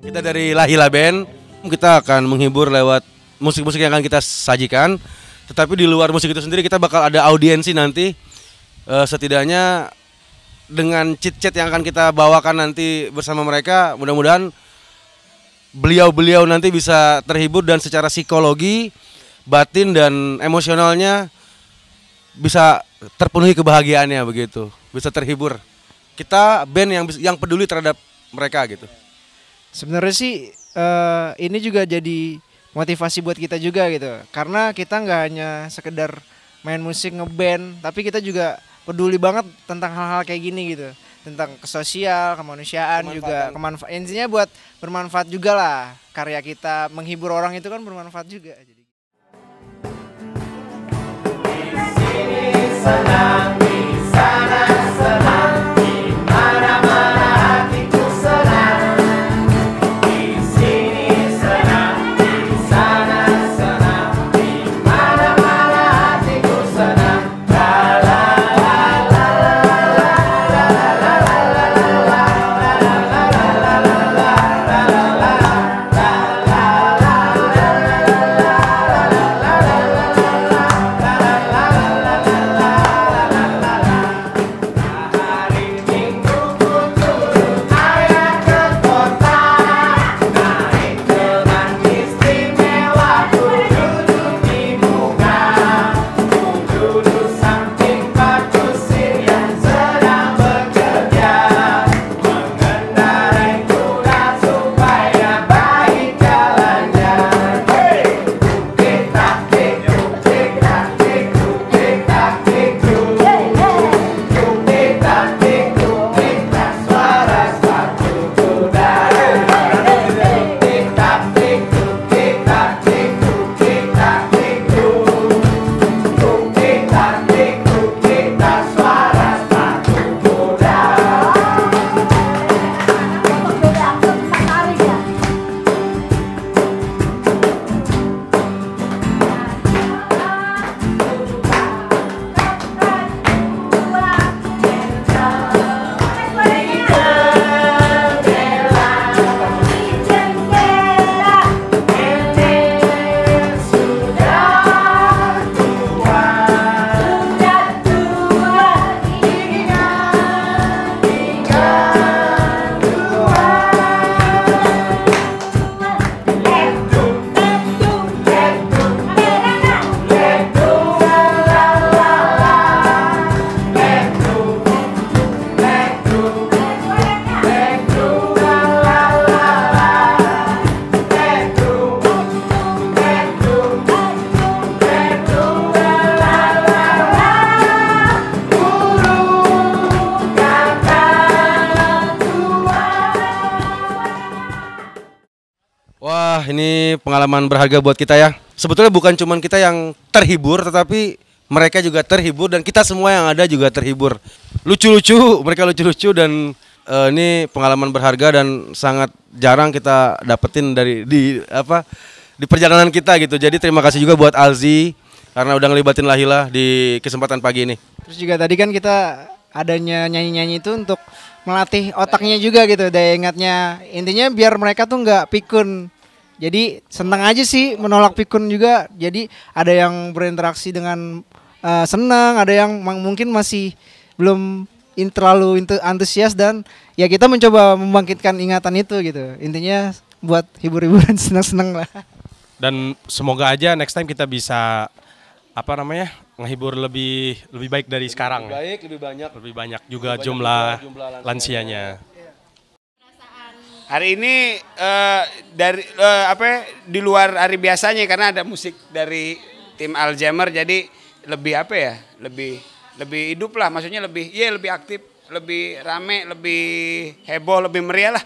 Kita dari Lahila Band, kita akan menghibur lewat musik-musik yang akan kita sajikan. Tetapi di luar musik itu sendiri kita bakal ada audiensi nanti. Setidaknya dengan chit-chat yang akan kita bawakan nanti bersama mereka, mudah-mudahan beliau-beliau nanti bisa terhibur dan secara psikologi, batin dan emosionalnya bisa terpenuhi kebahagiaannya begitu, bisa terhibur. Kita band yang peduli terhadap mereka gitu. Sebenarnya sih ini juga jadi motivasi buat kita juga gitu. Karena kita nggak hanya sekedar main musik ngeband, tapi kita juga peduli banget tentang hal-hal kayak gini gitu. Tentang sosial, kemanusiaan juga, intinya buat bermanfaat juga lah. Karya kita menghibur orang itu kan bermanfaat juga. Jadi senang, di sana senang, di mana-mana hatiku senang. Di sini senang, di sana senang, di mana-mana hatiku senang. La la la la la la la la la Wah, ini pengalaman berharga buat kita ya. Sebetulnya bukan cuma kita yang terhibur, tetapi mereka juga terhibur dan kita semua yang ada juga terhibur. Lucu-lucu, mereka lucu-lucu dan ini pengalaman berharga dan sangat jarang kita dapetin di perjalanan kita gitu. Jadi terima kasih juga buat Alzi karena udah ngelibatin Lahila di kesempatan pagi ini. terus juga tadi kan kita adanya nyanyi-nyanyi itu untuk melatih otaknya juga gitu, daya ingatnya. Intinya biar mereka tuh nggak pikun. Jadi senang aja sih menolak pikun juga. Jadi ada yang berinteraksi dengan senang, ada yang mungkin masih belum terlalu antusias dan ya kita mencoba membangkitkan ingatan itu gitu. Intinya buat hibur-hiburan senang-senang lah. Dan semoga aja next time kita bisa ngehibur lebih baik dari sekarang. Lebih banyak juga jumlah lansianya. Hari ini di luar hari biasanya karena ada musik dari tim Alzheimer, jadi lebih lebih hidup lah, maksudnya lebih aktif, lebih rame, lebih heboh, lebih meriah lah.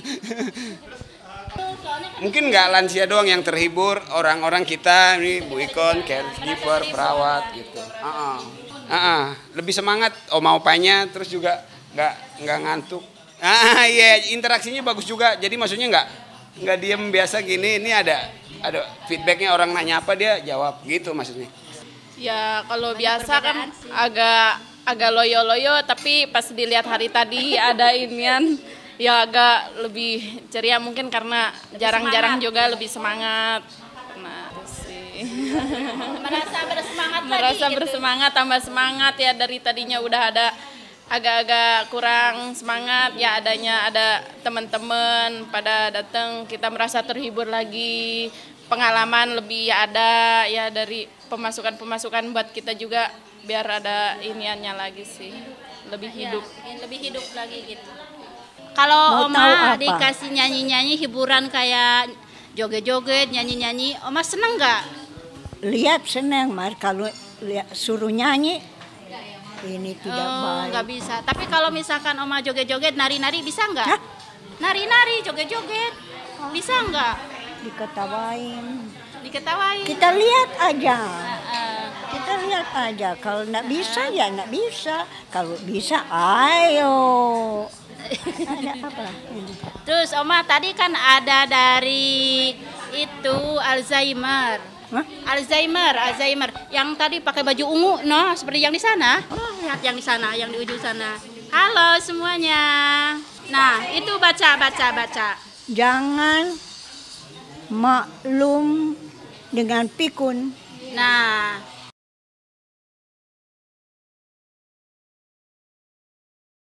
Mungkin nggak lansia doang yang terhibur, orang-orang kita ini Bu Ikon, caregiver, perawat gitu. Lebih semangat opanya, terus juga nggak ngantuk. Iya, interaksinya bagus juga. Jadi maksudnya nggak diem biasa gini. Ini ada feedbacknya, orang nanya apa dia jawab gitu maksudnya. Ya kalau biasa kan agak loyo-loyo, tapi pas dilihat hari tadi ada inian ya agak lebih ceria mungkin karena jarang-jarang juga lebih semangat. Nah, itu sih. Merasa bersemangat Merasa lagi gitu. bersemangat, tambah semangat ya dari tadinya udah ada agak-agak kurang semangat ya ada teman-teman pada datang kita merasa terhibur lagi, pengalaman lebih ada ya dari pemasukan buat kita juga biar ada iniannya lagi sih, lebih hidup. Ya, lebih hidup lagi gitu. Kalau Mau tahu Oma apa? dikasih nyanyi-nyanyi hiburan kayak joget-joget, nyanyi-nyanyi, Oma seneng nggak? Lihat senang, Mar. Kalau suruh nyanyi, ini tidak baik. Nggak bisa. Tapi kalau misalkan Oma joget-joget, nari-nari bisa nggak? Hah? Nari-nari, joget-joget, bisa nggak? Diketawain. Diketawain. Kita lihat aja. Eh, Kita lihat aja. Kalau nggak bisa ya nggak bisa. Kalau bisa, ayo. Ada apa? Ini. Terus Oma tadi kan ada dari itu Alzheimer. Hah? Alzheimer. Yang tadi pakai baju ungu, no, seperti yang di sana. Oh, lihat yang di sana, yang di ujung sana. Halo semuanya. Nah, itu baca. Jangan maklum dengan pikun. Nah,